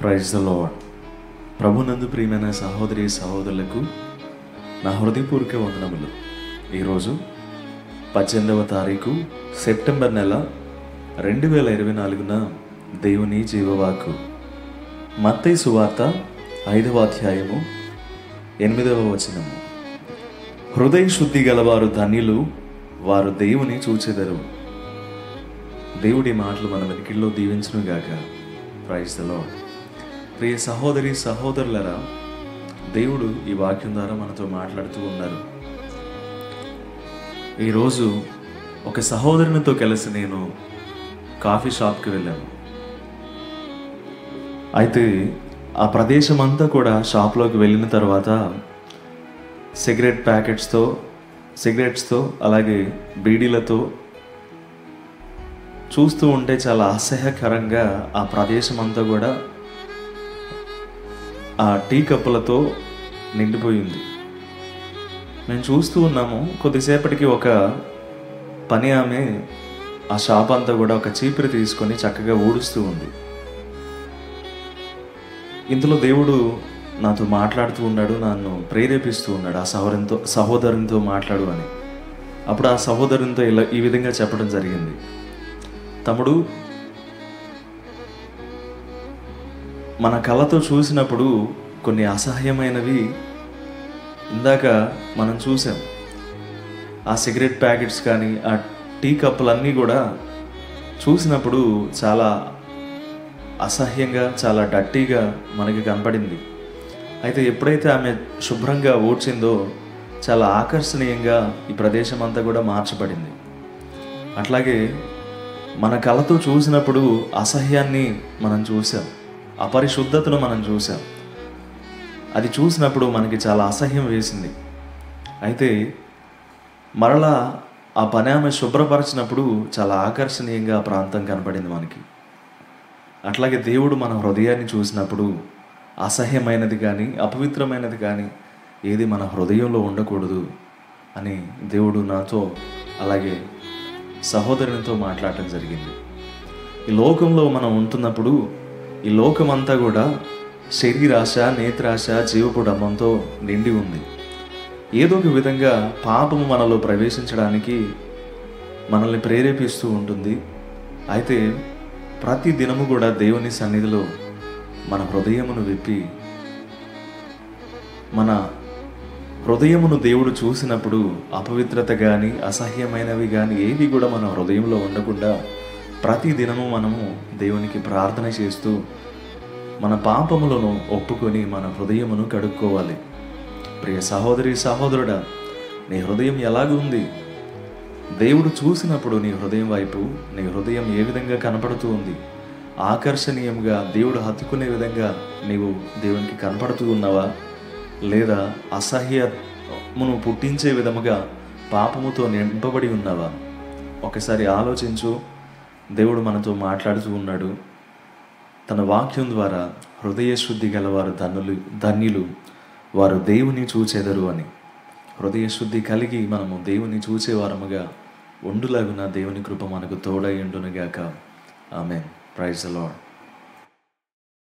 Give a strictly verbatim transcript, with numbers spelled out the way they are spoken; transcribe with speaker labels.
Speaker 1: Praise the lord. ప్రభునందు ప్రియమైన సహోదరి సహోదరులకు నా హృదయపూర్వక వందనములు. ఈరోజు పద్దెనిమిదవ తారీఖు సెప్టెంబర్ నెల రెండు వేల ఇరవై నాలుగున దేవుని జీవవాకు. మత్తయి సువార్త ఐదవ అధ్యాయము ఎనిమిదవ వచనము. హృదయ శుద్ధి గలవారు ధన్యులు, వారు దేవుని చూచెదరు. దేవుడి మాటలు మన వెనుకల్లో దీవించును గాక. Praise the lord. ప్రియ సహోదరి సహోదరులరా, దేవుడు ఈ వాక్యం ద్వారా మనతో మాట్లాడుతూ ఉన్నారు. ఈరోజు ఒక సహోదరునితో కలిసి నేను కాఫీ షాప్కి వెళ్ళాను. అయితే ఆ ప్రదేశం అంతా కూడా, షాప్లోకి వెళ్ళిన తర్వాత సిగరెట్ ప్యాకెట్స్తో సిగరెట్స్తో అలాగే బీడీలతో చూస్తూ ఉంటే చాలా అసహ్యకరంగా ఆ ప్రదేశం అంతా కూడా ఆ టీ కప్పులతో నిండిపోయింది. మేము చూస్తూ ఉన్నాము. కొద్దిసేపటికి ఒక పని ఆమె ఆ షాప్ అంతా కూడా ఒక చీపురు తీసుకొని చక్కగా ఊడుస్తూ ఉంది. ఇందులో దేవుడు నాతో మాట్లాడుతూ ఉన్నాడు, నన్ను ప్రేరేపిస్తూ ఉన్నాడు ఆ సహోదరునితో సహోదరునితో మాట్లాడు అని. అప్పుడు ఆ సహోదరునితో ఇలా ఈ విధంగా చెప్పడం జరిగింది. తమ్ముడు, మన కళ్ళతో చూసినప్పుడు కొన్ని అసహ్యమైనవి ఇందాక మనం చూసాం. ఆ సిగరెట్ ప్యాకెట్స్ కానీ ఆ టీ కప్పులన్నీ కూడా చూసినప్పుడు చాలా అసహ్యంగా, చాలా డర్టీగా మనకి కనపడింది. అయితే ఎప్పుడైతే ఆమె శుభ్రంగా ఊడ్చిందో చాలా ఆకర్షణీయంగా ఈ ప్రదేశం అంతా కూడా మార్చబడింది. అట్లాగే మన కళ్ళతో చూసినప్పుడు అసహ్యాన్ని మనం చూసాం, అపరిశుద్ధతను మనం చూసాం. అది చూసినప్పుడు మనకి చాలా అసహ్యం వేసింది. అయితే మరలా ఆ పని ఆమె శుభ్రపరిచినప్పుడు చాలా ఆకర్షణీయంగా ఆ ప్రాంతం కనపడింది మనకి. అట్లాగే దేవుడు మన హృదయాన్ని చూసినప్పుడు అసహ్యమైనది కానీ అపవిత్రమైనది కానీ ఏది మన హృదయంలో ఉండకూడదు అని దేవుడు నాతో అలాగే సహోదరునితో మాట్లాడటం జరిగింది. ఈ లోకంలో మనం ఉంటున్నప్పుడు ఈ లోకమంతా కూడా శరీరాశ, నేత్రాశ, జీవపు డమ్మంతో నిండి ఉంది. ఏదో ఒక విధంగా పాపము మనలో ప్రవేశించడానికి మనల్ని ప్రేరేపిస్తూ ఉంటుంది. అయితే ప్రతి దినము కూడా దేవుని సన్నిధిలో మన హృదయమును విప్పి, మన హృదయమును దేవుడు చూసినప్పుడు అపవిత్రత కానీ అసహ్యమైనవి కానీ ఏవి కూడా మన హృదయంలో ఉండకుండా ప్రతి దినము మనము దేవునికి ప్రార్థన చేస్తూ మన పాపములను ఒప్పుకొని మన హృదయమును కడుక్కోవాలి. ప్రియ సహోదరి సహోదరుడా, నీ హృదయం ఎలాగుంది? దేవుడు చూసినప్పుడు నీ హృదయం వైపు నీ హృదయం ఏ విధంగా కనపడుతూ ఉంది? ఆకర్షణీయంగా దేవుడు హత్తుకునే విధంగా నీవు దేవునికి కనపడుతూ ఉన్నావా? లేదా అసహ్యమును పుట్టించే విధముగా పాపముతో నింపబడి ఉన్నావా? ఒకసారి ఆలోచించు. దేవుడు మనతో మాట్లాడుతూ ఉన్నాడు తన వాక్యం ద్వారా. హృదయ శుద్ధి గలవారు ధన్యులు ధన్యులు వారు దేవుని చూచెదరు అని. హృదయ శుద్ధి కలిగి మనము దేవుని చూచేవారముగా ఉండులాగున దేవుని కృప మనకు తోడై ఉండునుగాక. ఆమేన్. Praise the lord.